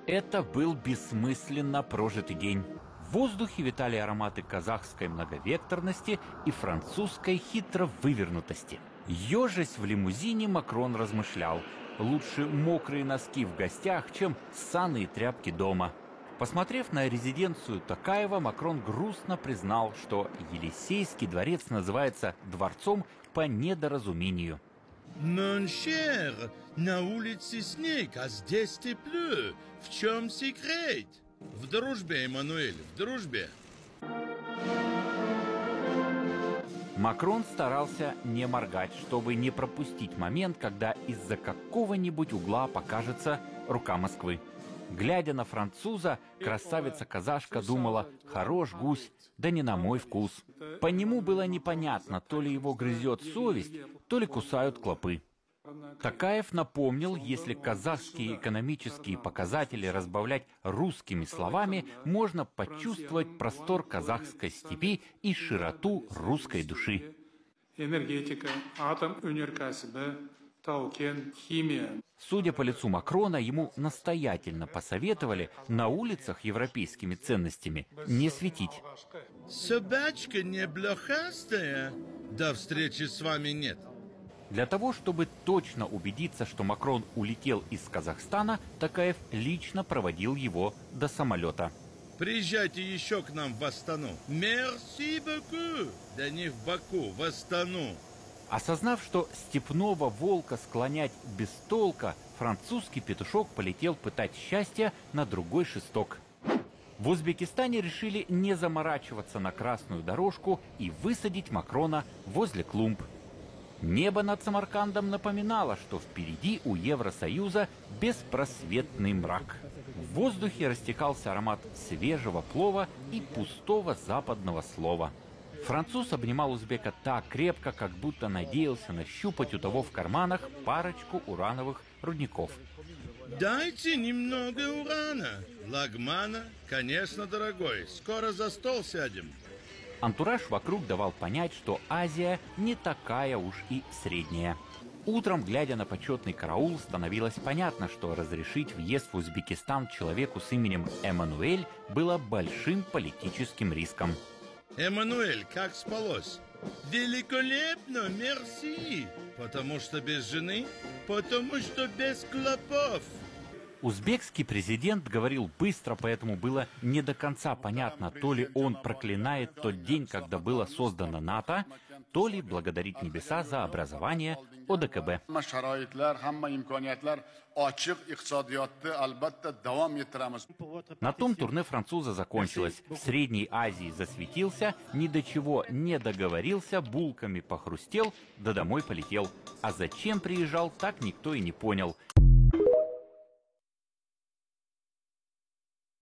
Это был бессмысленно прожитый день. В воздухе витали ароматы казахской многовекторности и французской хитро вывернутости. Ежась в лимузине, Макрон размышлял: лучше мокрые носки в гостях, чем ссаные тряпки дома. Посмотрев на резиденцию Токаева, Макрон грустно признал, что Елисейский дворец называется дворцом по недоразумению. Mon cher, на улице снег, а здесь тепло. В чем секрет? В дружбе, Эммануэль, в дружбе. Макрон старался не моргать, чтобы не пропустить момент, когда из-за какого-нибудь угла покажется рука Москвы. Глядя на француза, красавица-казашка думала: хорош гусь, да не на мой вкус. По нему было непонятно, то ли его грызет совесть, то ли кусают клопы. Токаев напомнил, если казахские экономические показатели разбавлять русскими словами, можно почувствовать простор казахской степи и широту русской души. Энергетика, атом, өнеркәсібі, тау-кен, химия. Судя по лицу Макрона, ему настоятельно посоветовали на улицах европейскими ценностями не светить. Собачка не блохастая, до встречи с вами нет. Для того, чтобы точно убедиться, что Макрон улетел из Казахстана, Токаев лично проводил его до самолета. Приезжайте еще к нам в Астану. Merci beaucoup. Да не в Баку, в Астану. Осознав, что степного волка склонять без толка, французский петушок полетел пытать счастье на другой шесток. В Узбекистане решили не заморачиваться на красную дорожку и высадить Макрона возле клумб. Небо над Самаркандом напоминало, что впереди у Евросоюза беспросветный мрак. В воздухе растекался аромат свежего плова и пустого западного слова. Француз обнимал узбека так крепко, как будто надеялся нащупать у того в карманах парочку урановых рудников. Дайте немного урана. Лагмана, конечно, дорогой. Скоро за стол сядем. Антураж вокруг давал понять, что Азия не такая уж и средняя. Утром, глядя на почетный караул, становилось понятно, что разрешить въезд в Узбекистан человеку с именем Эммануэль было большим политическим риском. Эммануэль, как спалось? Великолепно, мерси. Потому что без жены, потому что без клопов. Узбекский президент говорил быстро, поэтому было не до конца понятно, то ли он проклинает тот день, когда было создано НАТО, то ли благодарит небеса за образование ОДКБ. На том турне француза закончилось. В Средней Азии засветился, ни до чего не договорился, булками похрустел, да домой полетел. А зачем приезжал, так никто и не понял.